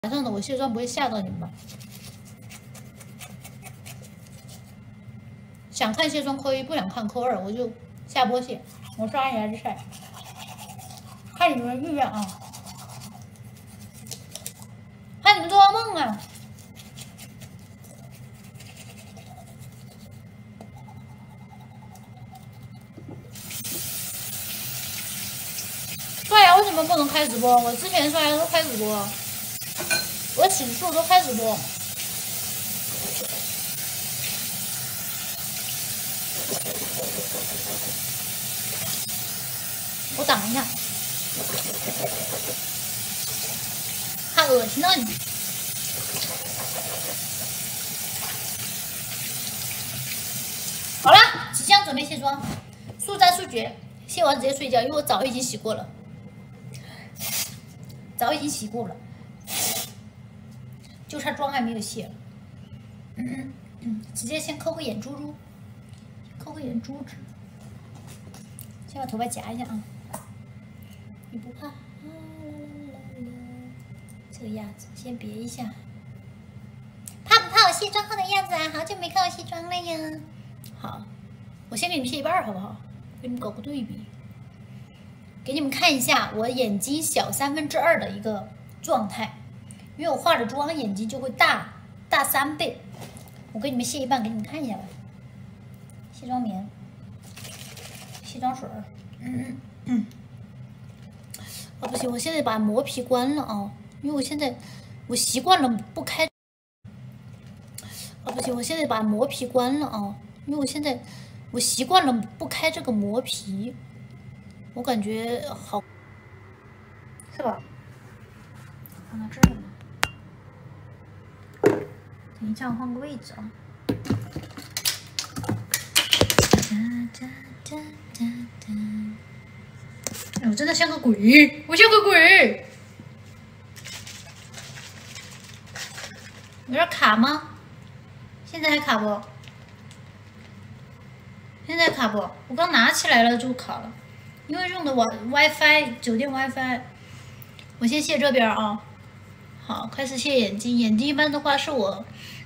晚上的我卸妆不会吓到你们吧？想看卸妆扣1，不想看扣2，我就下播卸。我是阿姨还是晒？看你们意愿啊，看你们做噩梦啊！刷牙为什么不能开直播？我之前刷牙都开直播。 我洗漱都开直播，我挡一下，太恶心了你！好了，即将准备卸妆，速战速决，卸完直接睡觉，因为我澡已经洗过了，就差妆还没有卸，直接先抠个眼珠珠，抠个眼珠子，先把头发夹一下啊！你不怕？这个样子，先别一下。怕不怕我卸妆后的样子啊？好久没看我卸妆了呀。好，我先给你们卸一半好不好？给你们搞个对比，给你们看一下我眼睛小2/3的一个状态。 因为我化了妆，眼睛就会大3倍。我给你们卸一半，给你们看一下吧。卸妆棉、卸妆水儿，哦不行，我现在把磨皮关了啊，因为我习惯了不开。哦不行，我现在把磨皮关了啊，因为我习惯了不开这个磨皮，我感觉好，是吧？放到这儿呢。 等一下，我换个位置啊！哎，我真的像个鬼，我像个鬼。有点卡吗？现在还卡不？现在卡不？我刚拿起来了就卡了，因为用的WiFi 酒店 WiFi。我先卸这边啊。好，开始卸眼睛。眼睛一般的话是我